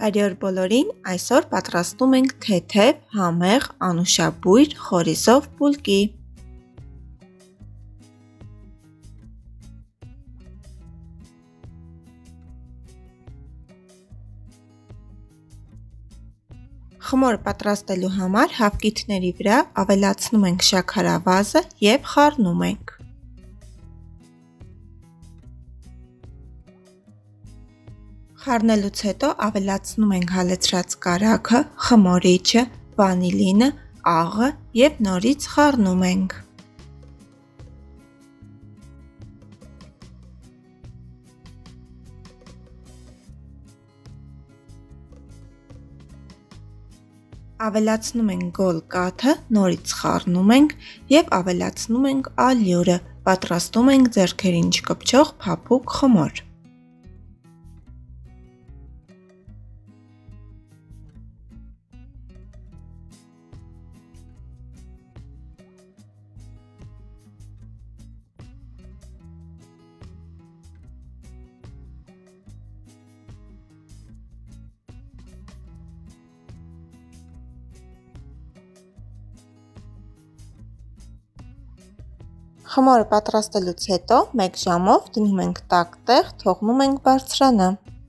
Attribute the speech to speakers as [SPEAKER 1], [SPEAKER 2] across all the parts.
[SPEAKER 1] Բարի օր բոլորին, այսօր պատրաստում ենք թեթև, համեղ, անուշաբույր, խորիզով բուլկի։ Խմորը պատրաստելու համար հավկիթների վրա ավելացնում ենք շաքարավազը և խառնում ենք։ Խառնելուց հետո ավելացնում ենք հալեցրած կարագը, խմորիչը, վանիլինը, աղը և նորից խառնում ենք։ Ավելացնում ենք գոլ կաթը, նորից խառնում ենք և ավելացնում ենք ալյուրը, պատրաստում ենք ձեռքերին չկպչող փափուկ խմոր։ Խմորը պատրաստելուց հետո 1 ժամով դնում ենք տաք տեղ, թողնում ենք բարձրանա։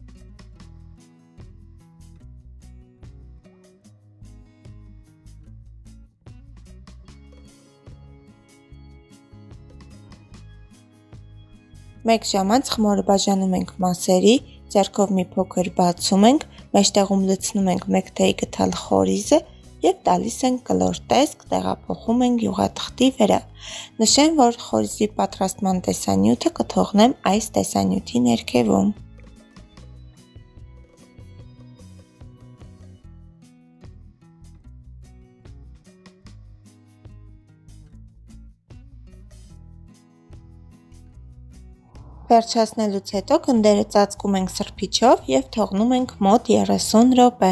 [SPEAKER 1] Մեկ ժամ անց խմորը բաժանում ենք մասերի, ձեռքով մի փոքր բացում ենք, մեջտեղում լցնում ենք 1 թեյ գթալ խորիզը և տալիս ենք կլոր տեսք, տեղափոխում ենք յուղաթղթի վրա։ Նշեմ, որ խորիզի պատրաստման տեսանյութը կթողնեմ այս տեսանյութի ներքևում։ Վերջացնելուց հետո գնդերը ծածկում ենք սրբիչով և թողնում ենք մոտ 30 րոպե։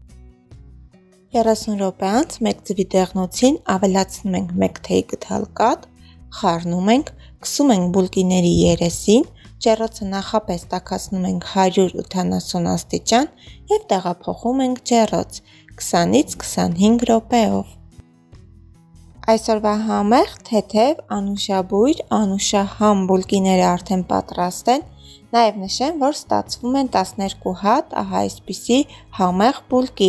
[SPEAKER 1] 30 րոպե անց մեկ ձվի դեղնոցին ավելացնում ենք 1 թեյ գթալ կաթ, խառնում ենք, քսում ենք բուլկիների երեսին, ջեռոցը նախապես տաքացնում ենք 180 աստիճան և տեղափոխում ենք ջեռոց 20-ից 25 րոպեով։ Այսօրվա համեղ, թեթև, անուշաբույր, անուշահամ բուլկիները արդեն պատրաստ են, նաև նշեմ, որ ստացվում են 12 հատ ահա այսպիսի համեղ բուլկի։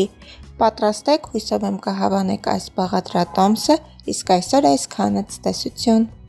[SPEAKER 1] Պատրաստեք, հույսով եմ կհավանեք այս բաղադրատոմսը, իսկ այսօր այսքանը, ցտեսություն։